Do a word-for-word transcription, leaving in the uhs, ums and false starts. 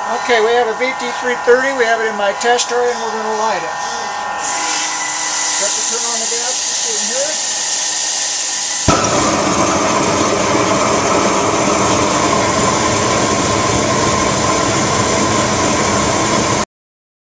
Okay, we have a V T three thirty, we have it in my tester and we're going to light it.